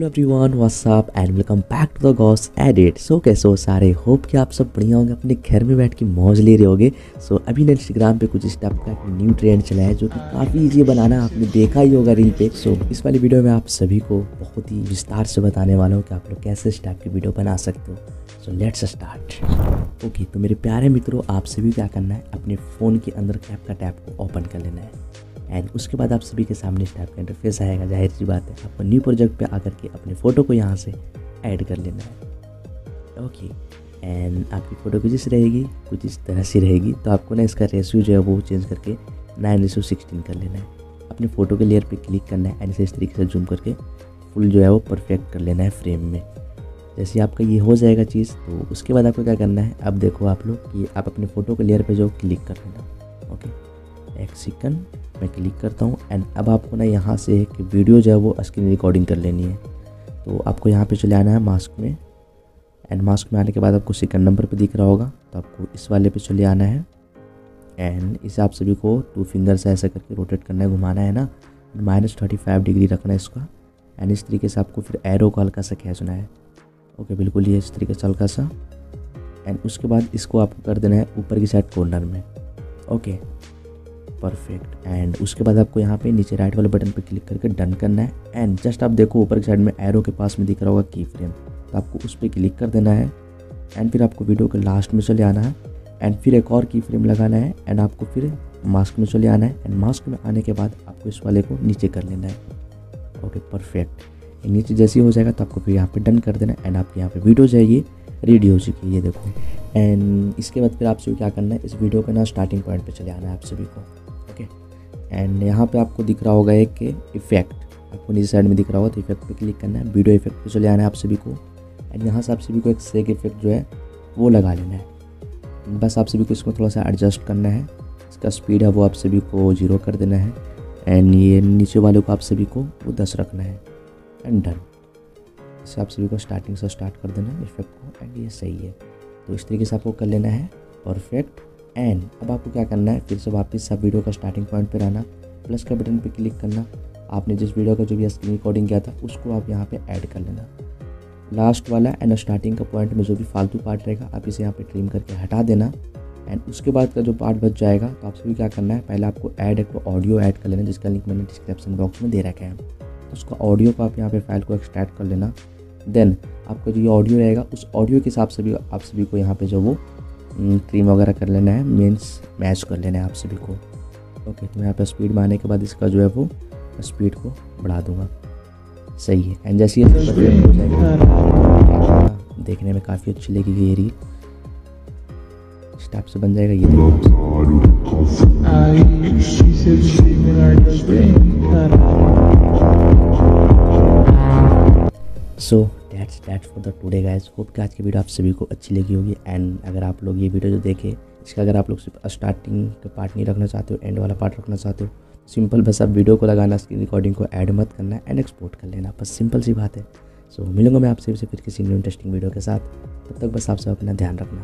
Everyone, what's up and welcome back to the goss edit. So कैसे हो सारे, hope कि आप सब बढ़िया होंगे, अपने घर में बैठ के मौज ले रहे होगे। सो अभी ना इंस्टाग्राम पे कुछ इस टाइप का एक न्यू ट्रेंड चला है जो कि काफ़ी ईजी बनाना, आपने देखा ही होगा रील पे। सो इस वाली वीडियो में आप सभी को बहुत ही विस्तार से बताने वाला हूँ कि आप लोग कैसे इस टाइप की वीडियो बना सकते हो। So let's start. ओके, तो मेरे प्यारे मित्रों, आप सभी क्या करना है, अपने फ़ोन के अंदर कैप का टैप को ओपन कर लेना है एंड उसके बाद आप सभी के सामने इस टाइप का इंटरफेस आएगा। जाहिर सी बात है, आपको न्यू प्रोजेक्ट पे आकर के अपने फ़ोटो को यहाँ से ऐड कर लेना है। ओके, एंड आपकी फ़ोटो कुछ इस रहेगी, कुछ इस तरह से रहेगी। तो आपको ना इसका रेशियो जो है वो चेंज करके 9:16 कर लेना है। अपने फ़ोटो के लेयर पे क्लिक करना है एंड इसे इस तरीके से जूम करके फुल जो है वो परफेक्ट कर लेना है फ्रेम में। जैसे आपका ये हो जाएगा चीज़, तो उसके बाद आपको क्या करना है, अब देखो आप लोग कि आप अपने फ़ोटो के लेयर पे जो क्लिक कर लेना। ओके, एक सेकंड मैं क्लिक करता हूँ एंड अब आपको ना यहाँ से एक वीडियो जो है वो स्क्रीन रिकॉर्डिंग कर लेनी है। तो आपको यहाँ पे चले आना है मास्क में एंड मास्क में आने के बाद आपको सेकंड नंबर पे दिख रहा होगा, तो आपको इस वाले पे चले आना है एंड इसे आप सभी को 2 फिंगर से ऐसा करके रोटेट करना है, घुमाना है ना, -35 डिग्री रखना है इसका एंड इस तरीके से आपको फिर एरो को हल्का सा खींचना है। ओके, बिल्कुल ये इस तरीके से हल्का सा एंड उसके बाद इसको आपको कर देना है ऊपर की साइड कॉर्नर में। Okay, perfect. एंड उसके बाद आपको यहाँ पे नीचे राइट वाले बटन पे क्लिक करके डन करना है एंड जस्ट आप देखो ऊपर की साइड में एरो के पास में दिख रहा होगा की फ्रेम, तो आपको उस पर क्लिक कर देना है एंड फिर आपको वीडियो के लास्ट में चले आना है एंड फिर एक और की फ्रेम लगाना है एंड आपको फिर मास्क में चले आना है एंड मास्क में आने के बाद आपको इस वाले को नीचे कर लेना है। Okay, perfect. नीचे जैसे ही हो जाएगा तो आपको फिर यहाँ पे डन कर देना है एंड आपके यहाँ पे वीडियो जाइए रेडी हो चुकी है, ये देखो। एंड इसके बाद फिर आप सभी क्या करना है, इस वीडियो का ना स्टार्टिंग पॉइंट पे चले आना है आप सभी को। ओके, एंड यहाँ पे आपको दिख रहा होगा एक इफेक्ट, आपको नीचे साइड में दिख रहा होगा, तो इफेक्ट पे क्लिक करना है, वीडियो इफेक्ट पे चले आना है आप सभी को एंड यहाँ से आप सभी को एक सेक इफेक्ट जो है वो लगा लेना है। बस आप सभी को इसको थोड़ा सा एडजस्ट करना है, इसका स्पीड है वो आप सभी को 0 कर देना है एंड ये नीचे वाले को आप सभी को वो 10 रखना है एंड डन। इसे आप सभी को स्टार्टिंग से स्टार्ट कर देना है इफेक्ट को एंड ये सही है। तो इस तरीके से आपको कर लेना है परफेक्ट। एंड अब आपको क्या करना है, फिर से वापस आप वीडियो का स्टार्टिंग पॉइंट पे रहना, प्लस का बटन पे क्लिक करना, आपने जिस वीडियो का जो भी स्क्रीन रिकॉर्डिंग किया था उसको आप यहाँ पे ऐड कर लेना। लास्ट वाला एंड स्टार्टिंग का पॉइंट में जो भी फालतू पार्ट रहेगा आप इसे यहाँ पे ट्रिम करके हटा देना एंड उसके बाद का जो पार्ट बच जाएगा तो आप सभी क्या करना है, पहले आपको एक ऑडियो ऐड कर लेना जिसका लिंक मैंने डिस्क्रिप्शन बॉक्स में दे रखा है। तो उसका ऑडियो को आप यहाँ पे फाइल को एक्सट्रैक्ट कर लेना, देन आपका जो ये ऑडियो रहेगा उस ऑडियो के हिसाब से भी आप सभी को यहाँ पे जो वो ट्रिम वगैरह कर लेना है, मीन्स मैच कर लेना है आप सभी को। ओके, तो यहाँ पे स्पीड में आने के बाद इसका जो है वो स्पीड को बढ़ा दूंगा, सही है। एंड जैसे ये परफेक्ट हो जाएगा, देखने में काफ़ी अच्छी लगेगी ये रील, इस टाइप से बन जाएगा ये देखो। So that's for the today guys. Hope कि आज की वीडियो आप सभी को अच्छी लगी होगी एंड अगर आप लोग ये वीडियो जो देखे इसका अगर आप लोग सिर्फ स्टार्टिंग का पार्ट नहीं रखना चाहते हो, एंड वाला पार्ट रखना चाहते हो, सिंपल बस आप वीडियो को लगाना, स्क्रीन रिकॉर्डिंग को ऐड मत करना एंड एक्सपोर्ट कर लेना, बस सिंपल सी बात है। सो मिलूंगा मैं आपसे फिर किसी न्यू इंटरेस्टिंग वीडियो के साथ, तब तक बस आप सब अपना ध्यान रखना,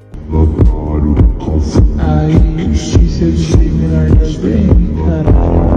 बाय।